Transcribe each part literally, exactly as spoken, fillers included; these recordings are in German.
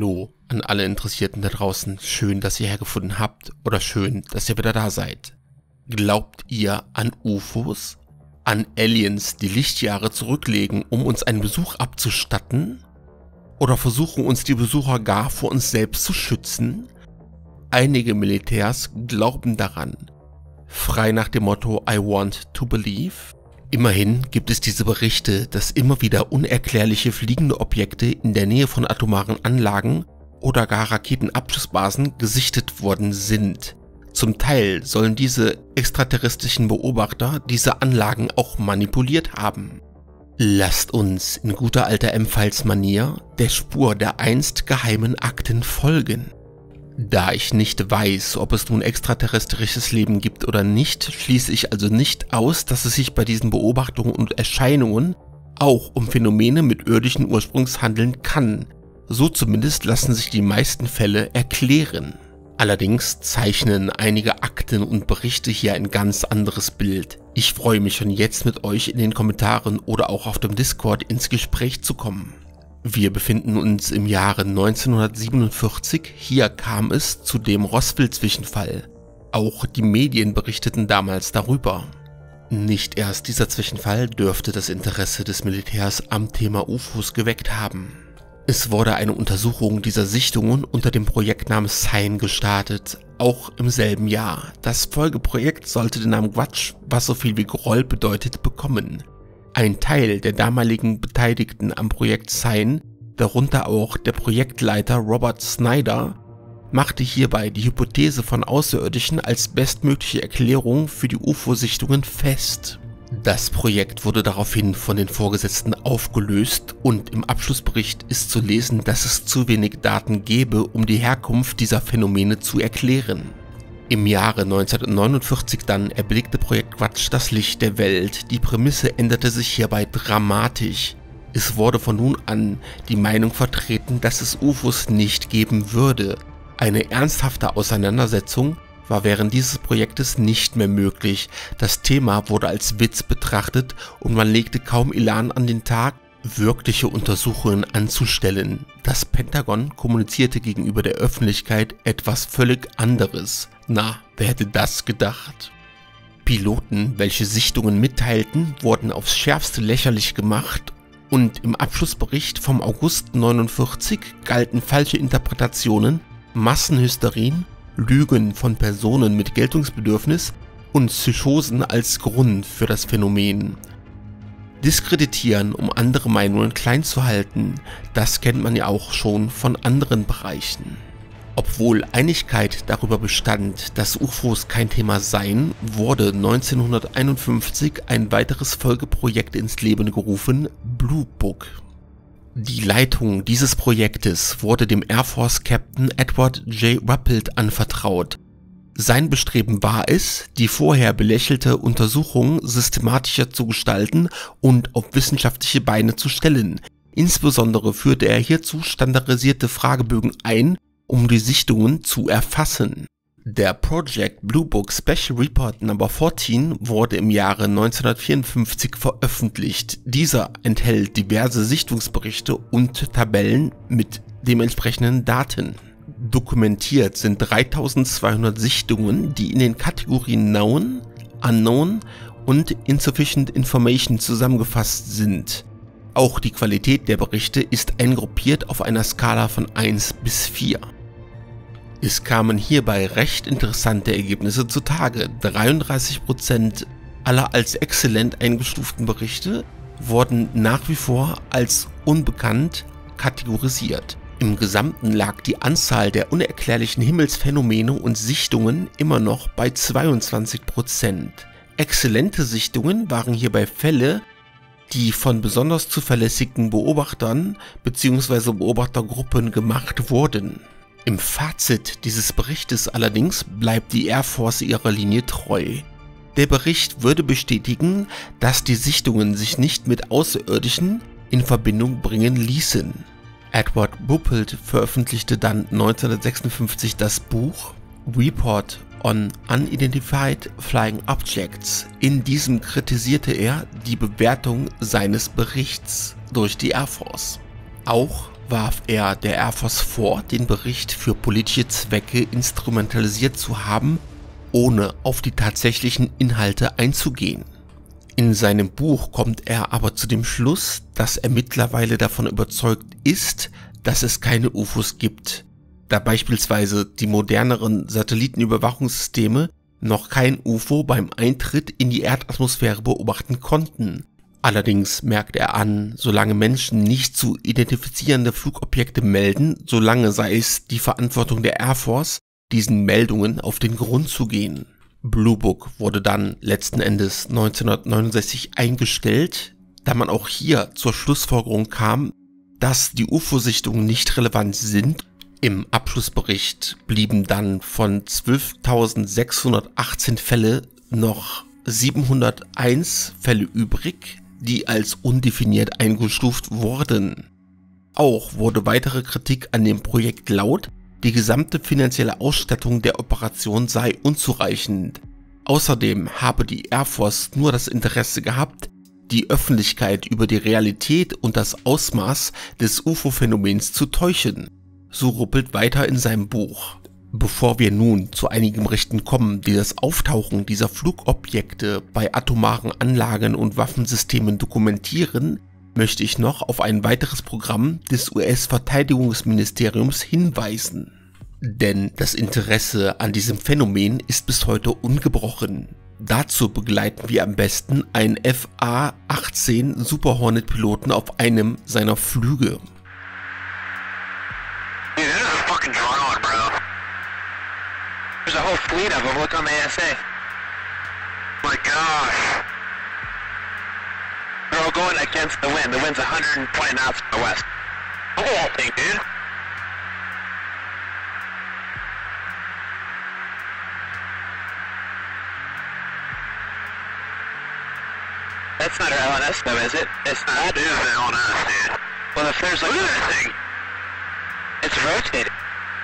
Hallo an alle Interessierten da draußen. Schön, dass ihr hergefunden habt oder schön, dass ihr wieder da seid. Glaubt ihr an U F Os? An Aliens, die Lichtjahre zurücklegen, um uns einen Besuch abzustatten? Oder versuchen uns die Besucher gar vor uns selbst zu schützen? Einige Militärs glauben daran. Frei nach dem Motto I want to believe. Immerhin gibt es diese Berichte, dass immer wieder unerklärliche fliegende Objekte in der Nähe von atomaren Anlagen oder gar Raketenabschussbasen gesichtet worden sind. Zum Teil sollen diese extraterrestrischen Beobachter diese Anlagen auch manipuliert haben. Lasst uns in guter alter M-Files-Manier der Spur der einst geheimen Akten folgen. Da ich nicht weiß, ob es nun extraterrestrisches Leben gibt oder nicht, schließe ich also nicht aus, dass es sich bei diesen Beobachtungen und Erscheinungen auch um Phänomene mit irdischen Ursprungs handeln kann. So zumindest lassen sich die meisten Fälle erklären. Allerdings zeichnen einige Akten und Berichte hier ein ganz anderes Bild. Ich freue mich schon jetzt mit euch in den Kommentaren oder auch auf dem Discord ins Gespräch zu kommen. Wir befinden uns im Jahre neunzehnhundertsiebenundvierzig, hier kam es zu dem Roswell-Zwischenfall. Auch die Medien berichteten damals darüber. Nicht erst dieser Zwischenfall dürfte das Interesse des Militärs am Thema U F Os geweckt haben. Es wurde eine Untersuchung dieser Sichtungen unter dem Projektnamen Sign gestartet, auch im selben Jahr. Das Folgeprojekt sollte den Namen Quatsch, was so viel wie Groll bedeutet, bekommen. Ein Teil der damaligen Beteiligten am Projekt Sign, darunter auch der Projektleiter Robert Snyder, machte hierbei die Hypothese von Außerirdischen als bestmögliche Erklärung für die U F O-Sichtungen fest. Das Projekt wurde daraufhin von den Vorgesetzten aufgelöst und im Abschlussbericht ist zu lesen, dass es zu wenig Daten gäbe, um die Herkunft dieser Phänomene zu erklären. Im Jahre neunzehnhundertneunundvierzig dann erblickte Projekt Quatsch das Licht der Welt. Die Prämisse änderte sich hierbei dramatisch. Es wurde von nun an die Meinung vertreten, dass es U F Os nicht geben würde. Eine ernsthafte Auseinandersetzung war während dieses Projektes nicht mehr möglich. Das Thema wurde als Witz betrachtet und man legte kaum Elan an den Tag, wirkliche Untersuchungen anzustellen. Das Pentagon kommunizierte gegenüber der Öffentlichkeit etwas völlig anderes. Na, wer hätte das gedacht? Piloten, welche Sichtungen mitteilten, wurden aufs Schärfste lächerlich gemacht und im Abschlussbericht vom August neunundvierzig galten falsche Interpretationen, Massenhysterien, Lügen von Personen mit Geltungsbedürfnis und Psychosen als Grund für das Phänomen. Diskreditieren, um andere Meinungen klein zu halten, das kennt man ja auch schon von anderen Bereichen. Obwohl Einigkeit darüber bestand, dass U F Os kein Thema seien, wurde neunzehnhunderteinundfünfzig ein weiteres Folgeprojekt ins Leben gerufen, Blue Book. Die Leitung dieses Projektes wurde dem Air Force Captain Edward J. Ruppelt anvertraut. Sein Bestreben war es, die vorher belächelte Untersuchung systematischer zu gestalten und auf wissenschaftliche Beine zu stellen. Insbesondere führte er hierzu standardisierte Fragebögen ein, um die Sichtungen zu erfassen. Der Project Blue Book Special Report Number vierzehn wurde im Jahre neunzehnhundertvierundfünfzig veröffentlicht. Dieser enthält diverse Sichtungsberichte und Tabellen mit dementsprechenden Daten. Dokumentiert sind dreitausendzweihundert Sichtungen, die in den Kategorien Known, Unknown und Insufficient Information zusammengefasst sind. Auch die Qualität der Berichte ist eingruppiert auf einer Skala von eins bis vier. Es kamen hierbei recht interessante Ergebnisse zutage. dreiunddreißig Prozent aller als exzellent eingestuften Berichte wurden nach wie vor als unbekannt kategorisiert. Im Gesamten lag die Anzahl der unerklärlichen Himmelsphänomene und Sichtungen immer noch bei zweiundzwanzig Prozent. Exzellente Sichtungen waren hierbei Fälle, die von besonders zuverlässigen Beobachtern bzw. Beobachtergruppen gemacht wurden. Im Fazit dieses Berichtes allerdings bleibt die Air Force ihrer Linie treu. Der Bericht würde bestätigen, dass die Sichtungen sich nicht mit Außerirdischen in Verbindung bringen ließen. Edward Ruppelt veröffentlichte dann neunzehnhundertsechsundfünfzig das Buch Report on Unidentified Flying Objects. In diesem kritisierte er die Bewertung seines Berichts durch die Air Force. Auch warf er der Air Force vor, den Bericht für politische Zwecke instrumentalisiert zu haben, ohne auf die tatsächlichen Inhalte einzugehen. In seinem Buch kommt er aber zu dem Schluss, dass er mittlerweile davon überzeugt ist, dass es keine U F Os gibt, da beispielsweise die moderneren Satellitenüberwachungssysteme noch kein U F O beim Eintritt in die Erdatmosphäre beobachten konnten. Allerdings merkt er an, solange Menschen nicht zu identifizierende Flugobjekte melden, solange sei es die Verantwortung der Air Force, diesen Meldungen auf den Grund zu gehen. Blue Book wurde dann letzten Endes neunzehnhundertneunundsechzig eingestellt, da man auch hier zur Schlussfolgerung kam, dass die U F O-Sichtungen nicht relevant sind. Im Abschlussbericht blieben dann von zwölftausendsechshundertachtzehn Fälle noch siebenhunderteins Fälle übrig, die als undefiniert eingestuft wurden. Auch wurde weitere Kritik an dem Projekt laut, die gesamte finanzielle Ausstattung der Operation sei unzureichend. Außerdem habe die Air Force nur das Interesse gehabt, die Öffentlichkeit über die Realität und das Ausmaß des U F O-Phänomens zu täuschen. So ruppelt weiter in seinem Buch. Bevor wir nun zu einigen Berichten kommen, die das Auftauchen dieser Flugobjekte bei atomaren Anlagen und Waffensystemen dokumentieren, möchte ich noch auf ein weiteres Programm des U S-Verteidigungsministeriums hinweisen. Denn das Interesse an diesem Phänomen ist bis heute ungebrochen. Dazu begleiten wir am besten einen F A achtzehn Super Hornet Piloten auf einem seiner Flüge. Dude, that is a fucking drone, bro. There's a whole fleet of them. Look on the A S A. My gosh. They're all going against the wind. The wind's one hundred twenty knots to the west. Look at that thing, dude. That's not our L N S though, is it? It's not. That is an L N S, dude. Well, if there's like... Look at that thing. It's rotating.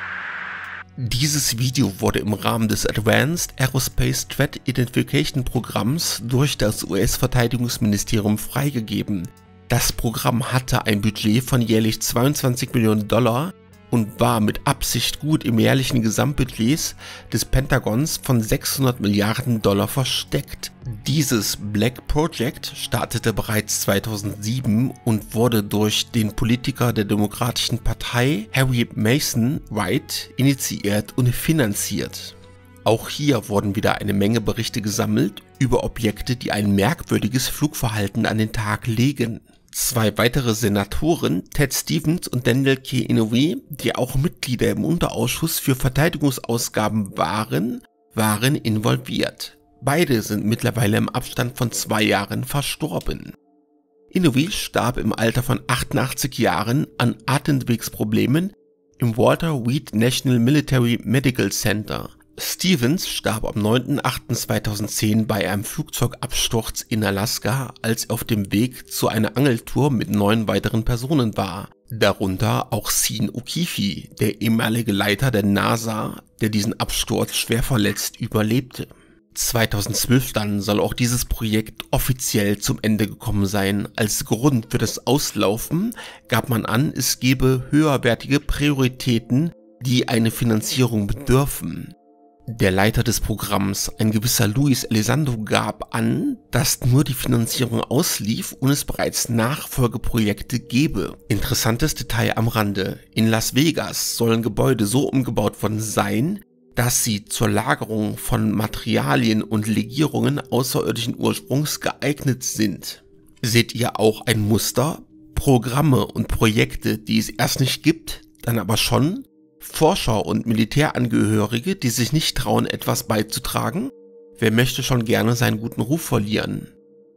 Dieses Video wurde im Rahmen des Advanced Aerospace Threat Identification Programms durch das U S-Verteidigungsministerium freigegeben. Das Programm hatte ein Budget von jährlich zweiundzwanzig Millionen Dollar und war mit Absicht gut im jährlichen Gesamtbudget des Pentagons von sechshundert Milliarden Dollar versteckt. Dieses Black Project startete bereits zweitausendsieben und wurde durch den Politiker der Demokratischen Partei Harry Mason White initiiert und finanziert. Auch hier wurden wieder eine Menge Berichte gesammelt über Objekte, die ein merkwürdiges Flugverhalten an den Tag legen. Zwei weitere Senatoren, Ted Stevens und Daniel K. Inouye, die auch Mitglieder im Unterausschuss für Verteidigungsausgaben waren, waren involviert. Beide sind mittlerweile im Abstand von zwei Jahren verstorben. Inouye starb im Alter von achtundachtzig Jahren an Atemwegsproblemen im Walter Reed National Military Medical Center. Stevens starb am neunten achten zweitausendzehn bei einem Flugzeugabsturz in Alaska, als er auf dem Weg zu einer Angeltour mit neun weiteren Personen war. Darunter auch Sean O'Keefe, der ehemalige Leiter der NASA, der diesen Absturz schwer verletzt überlebte. zweitausendzwölf dann soll auch dieses Projekt offiziell zum Ende gekommen sein. Als Grund für das Auslaufen gab man an, es gebe höherwertige Prioritäten, die eine Finanzierung bedürfen. Der Leiter des Programms, ein gewisser Luis Elizondo, gab an, dass nur die Finanzierung auslief und es bereits Nachfolgeprojekte gebe. Interessantes Detail am Rande: In Las Vegas sollen Gebäude so umgebaut worden sein, dass sie zur Lagerung von Materialien und Legierungen außerirdischen Ursprungs geeignet sind. Seht ihr auch ein Muster? Programme und Projekte, die es erst nicht gibt, dann aber schon? Forscher und Militärangehörige, die sich nicht trauen, etwas beizutragen? Wer möchte schon gerne seinen guten Ruf verlieren?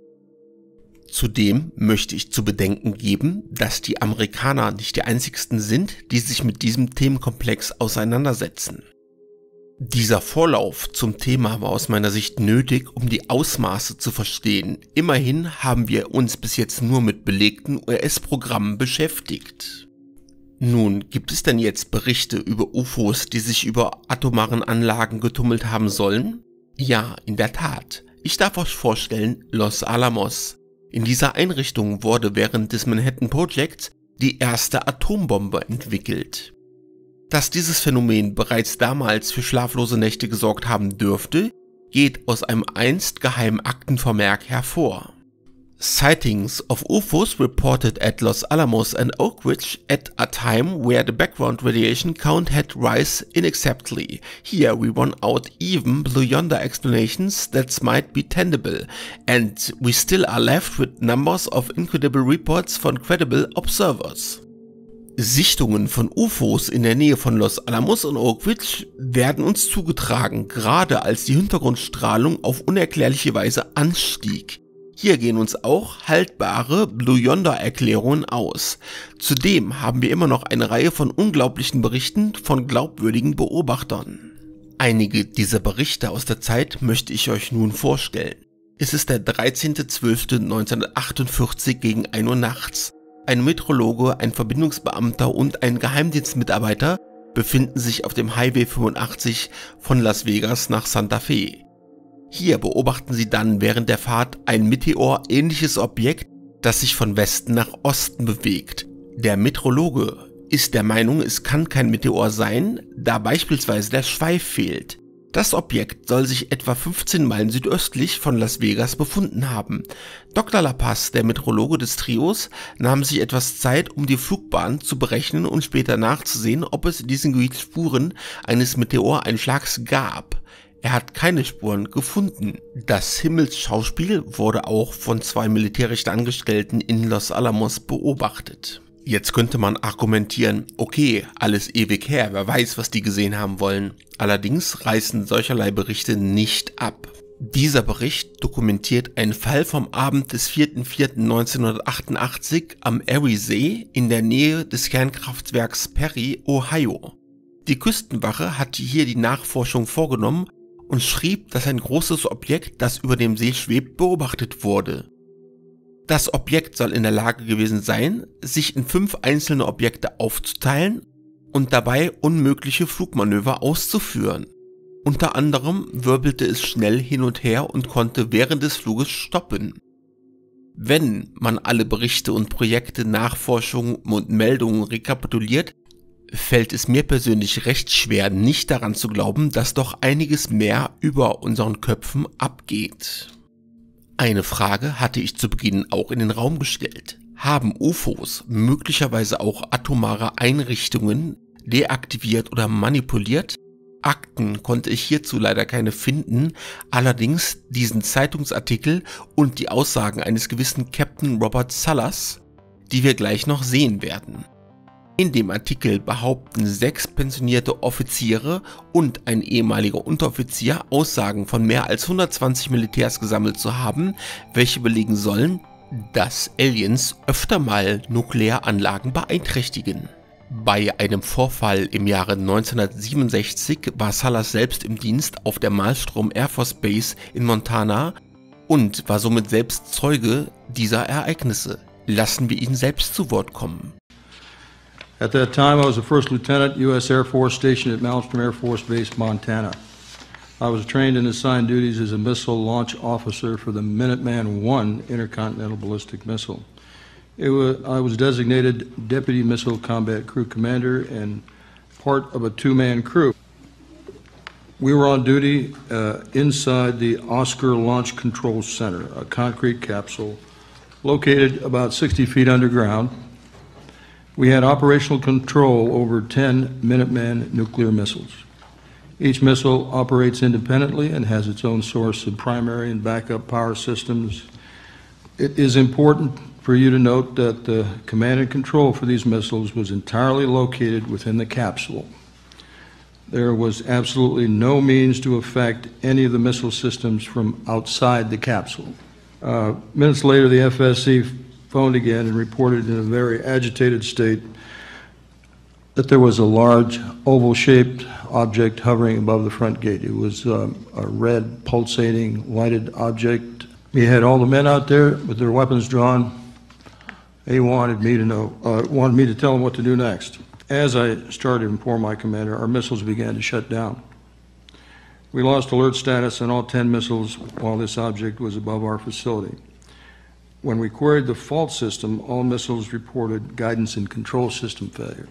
Zudem möchte ich zu bedenken geben, dass die Amerikaner nicht die einzigsten sind, die sich mit diesem Themenkomplex auseinandersetzen. Dieser Vorlauf zum Thema war aus meiner Sicht nötig, um die Ausmaße zu verstehen. Immerhin haben wir uns bis jetzt nur mit belegten U S-Programmen beschäftigt. Nun, gibt es denn jetzt Berichte über U F Os, die sich über atomaren Anlagen getummelt haben sollen? Ja, in der Tat. Ich darf euch vorstellen, Los Alamos. In dieser Einrichtung wurde während des Manhattan Projects die erste Atombombe entwickelt. Dass dieses Phänomen bereits damals für schlaflose Nächte gesorgt haben dürfte, geht aus einem einst geheimen Aktenvermerk hervor. Sightings of U F Os reported at Los Alamos and Oak Ridge at a time where the background radiation count had risen unacceptably. Here we run out even blue yonder explanations that might be tenable, and we still are left with numbers of incredible reports from credible observers. Sichtungen von U F Os in der Nähe von Los Alamos und Oak Ridge werden uns zugetragen, gerade als die Hintergrundstrahlung auf unerklärliche Weise anstieg. Hier gehen uns auch haltbare Blue Yonder Erklärungen aus. Zudem haben wir immer noch eine Reihe von unglaublichen Berichten von glaubwürdigen Beobachtern. Einige dieser Berichte aus der Zeit möchte ich euch nun vorstellen. Es ist der dreizehnter zwölfter neunzehnhundertachtundvierzig gegen ein Uhr nachts. Ein Meteorologe, ein Verbindungsbeamter und ein Geheimdienstmitarbeiter befinden sich auf dem Highway fünfundachtzig von Las Vegas nach Santa Fe. Hier beobachten sie dann während der Fahrt ein Meteor-ähnliches Objekt, das sich von Westen nach Osten bewegt. Der Meteorologe ist der Meinung, es kann kein Meteor sein, da beispielsweise der Schweif fehlt. Das Objekt soll sich etwa fünfzehn Meilen südöstlich von Las Vegas befunden haben. Doktor La Paz, der Meteorologe des Trios, nahm sich etwas Zeit, um die Flugbahn zu berechnen und später nachzusehen, ob es in diesem Gebiet Spuren eines Meteoreinschlags gab. Er hat keine Spuren gefunden. Das Himmelsschauspiel wurde auch von zwei militärischen Angestellten in Los Alamos beobachtet. Jetzt könnte man argumentieren, okay, alles ewig her, wer weiß, was die gesehen haben wollen. Allerdings reißen solcherlei Berichte nicht ab. Dieser Bericht dokumentiert einen Fall vom Abend des vierten vierten neunzehnhundertachtundachtzig am Erie-See in der Nähe des Kernkraftwerks Perry, Ohio. Die Küstenwache hatte hier die Nachforschung vorgenommen und schrieb, dass ein großes Objekt, das über dem See schwebt, beobachtet wurde. Das Objekt soll in der Lage gewesen sein, sich in fünf einzelne Objekte aufzuteilen und dabei unmögliche Flugmanöver auszuführen. Unter anderem wirbelte es schnell hin und her und konnte während des Fluges stoppen. Wenn man alle Berichte und Projekte, Nachforschungen und Meldungen rekapituliert, fällt es mir persönlich recht schwer, nicht daran zu glauben, dass doch einiges mehr über unseren Köpfen abgeht. Eine Frage hatte ich zu Beginn auch in den Raum gestellt. Haben U F Os möglicherweise auch atomare Einrichtungen deaktiviert oder manipuliert? Akten konnte ich hierzu leider keine finden, allerdings diesen Zeitungsartikel und die Aussagen eines gewissen Captain Robert Salas, die wir gleich noch sehen werden. In dem Artikel behaupten sechs pensionierte Offiziere und ein ehemaliger Unteroffizier Aussagen von mehr als hundertzwanzig Militärs gesammelt zu haben, welche belegen sollen, dass Aliens öfter mal Nuklearanlagen beeinträchtigen. Bei einem Vorfall im Jahre neunzehnhundertsiebenundsechzig war Salas selbst im Dienst auf der Malmstrom Air Force Base in Montana und war somit selbst Zeuge dieser Ereignisse. Lassen wir ihn selbst zu Wort kommen. At that time, I was a first lieutenant, U S Air Force stationed at Malmstrom Air Force Base, Montana. I was trained and assigned duties as a missile launch officer for the Minuteman one intercontinental ballistic missile. It was, I was designated Deputy Missile Combat Crew Commander and part of a two-man crew. We were on duty uh, inside the Oscar Launch Control Center, a concrete capsule located about sixty feet underground. We had operational control over ten Minuteman nuclear missiles. Each missile operates independently and has its own source of primary and backup power systems. It is important for you to note that the command and control for these missiles was entirely located within the capsule. There was absolutely no means to affect any of the missile systems from outside the capsule. Uh, minutes later, the F S C phoned again and reported in a very agitated state that there was a large oval-shaped object hovering above the front gate. It was um, a red, pulsating, lighted object. We had all the men out there with their weapons drawn. They wanted me to know, uh, wanted me to tell them what to do next. As I started to inform my commander, our missiles began to shut down. We lost alert status on all ten missiles while this object was above our facility. When we queried the fault system, all missiles reported guidance and control system failure.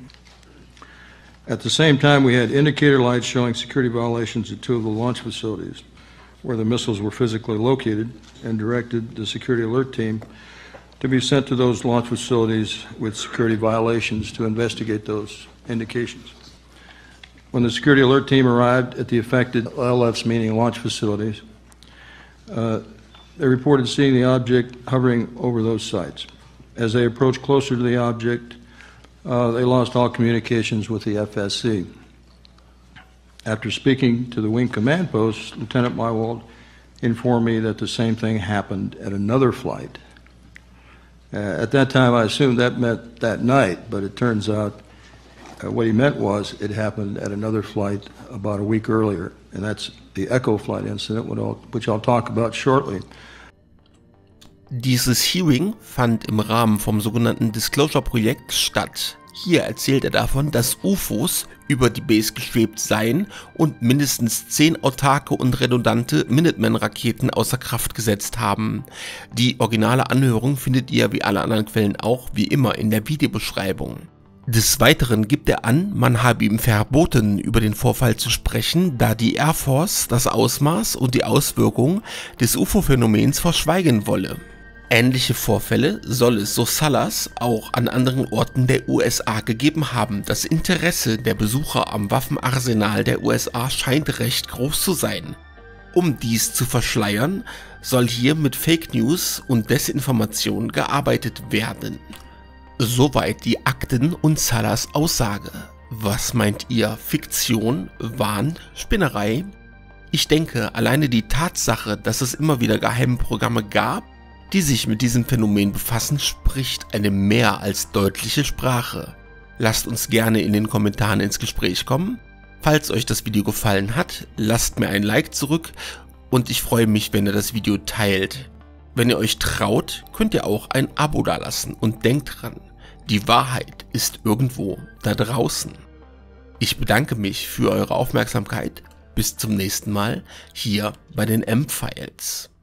At the same time, we had indicator lights showing security violations at two of the launch facilities where the missiles were physically located, and directed the security alert team to be sent to those launch facilities with security violations to investigate those indications. When the security alert team arrived at the affected L Fs, meaning launch facilities, uh, they reported seeing the object hovering over those sites. As they approached closer to the object, uh, they lost all communications with the F S C. After speaking to the wing command post, Lieutenant Mywald informed me that the same thing happened at another flight. Uh, at that time, I assumed that meant that night, but it turns out uh, what he meant was it happened at another flight about a week earlier, and that's the Echo flight incident, which I'll talk about shortly. Dieses Hearing fand im Rahmen vom sogenannten Disclosure-Projekt statt. Hier erzählt er davon, dass U F Os über die Base geschwebt seien und mindestens zehn autarke und redundante Minuteman-Raketen außer Kraft gesetzt haben. Die originale Anhörung findet ihr wie alle anderen Quellen auch wie immer in der Videobeschreibung. Des Weiteren gibt er an, man habe ihm verboten, über den Vorfall zu sprechen, da die Air Force das Ausmaß und die Auswirkungen des U F O-Phänomens verschweigen wolle. Ähnliche Vorfälle soll es, so Salas, auch an anderen Orten der U S A gegeben haben. Das Interesse der Besucher am Waffenarsenal der U S A scheint recht groß zu sein. Um dies zu verschleiern, soll hier mit Fake News und Desinformation gearbeitet werden. Soweit die Akten und Salas Aussage. Was meint ihr? Fiktion? Wahn? Spinnerei? Ich denke, alleine die Tatsache, dass es immer wieder Geheimprogramme gab, die sich mit diesem Phänomen befassen, spricht eine mehr als deutliche Sprache. Lasst uns gerne in den Kommentaren ins Gespräch kommen. Falls euch das Video gefallen hat, lasst mir ein Like zurück und ich freue mich, wenn ihr das Video teilt. Wenn ihr euch traut, könnt ihr auch ein Abo dalassen und denkt dran, die Wahrheit ist irgendwo da draußen. Ich bedanke mich für eure Aufmerksamkeit. Bis zum nächsten Mal hier bei den M-Files.